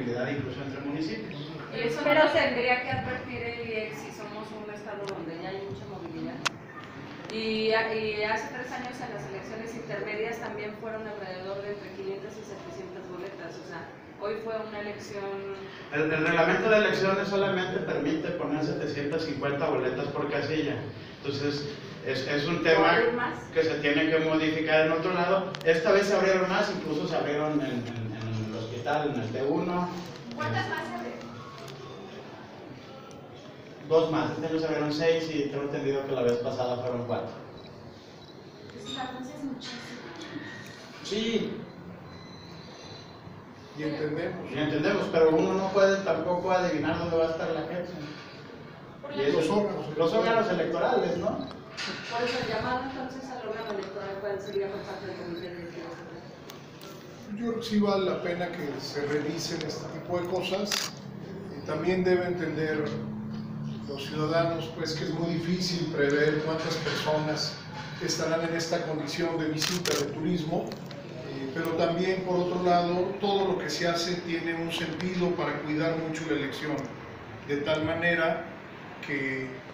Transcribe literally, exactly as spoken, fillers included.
movilidad incluso entre municipios. Y eso pero tendría que advertir el I E C si somos un estado donde ya hay mucha movilidad. Y, y hace tres años en las elecciones intermedias también fueron alrededor de entre quinientas y setecientas boletas, o sea, hoy fue una elección... El, el reglamento de elecciones solamente permite poner setecientas cincuenta boletas por casilla, entonces es, es un tema que se tiene que modificar en otro lado. Esta vez se abrieron más, incluso se abrieron en, en, en el hospital, en el T uno. ¿Cuántas más se abrieron? Dos más, este año se abrieron seis y tengo entendido que la vez pasada fueron cuatro. Pues la avance es muchísimo. Sí. Y entendemos. Y entendemos, pero uno no puede tampoco adivinar dónde va a estar la gente. Y eso, los órganos, los órganos electorales, ¿no? Por eso el llamado entonces al órgano electoral, ¿cuál sería por parte del comité directivo? Yo creo que sí vale la pena que se revisen este tipo de cosas. Y también debe entender los ciudadanos pues que es muy difícil prever cuántas personas estarán en esta condición de visita de turismo, eh, pero también por otro lado todo lo que se hace tiene un sentido para cuidar mucho la elección, de tal manera que